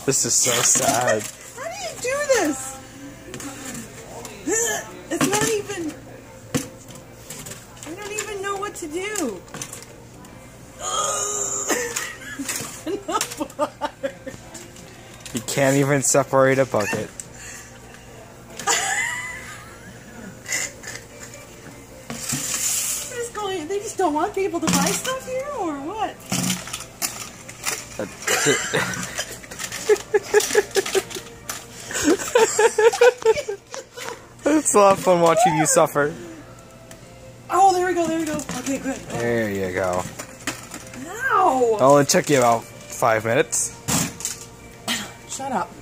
This is so sad. How do you do this? It's not even... I don't even know what to do. You can't even separate a bucket. They just don't want people to buy stuff here, or what? It's a lot of fun watching you suffer. Oh, there we go, there we go. Okay, good. There you go. Ow! Well, it took you about 5 minutes. Shut up.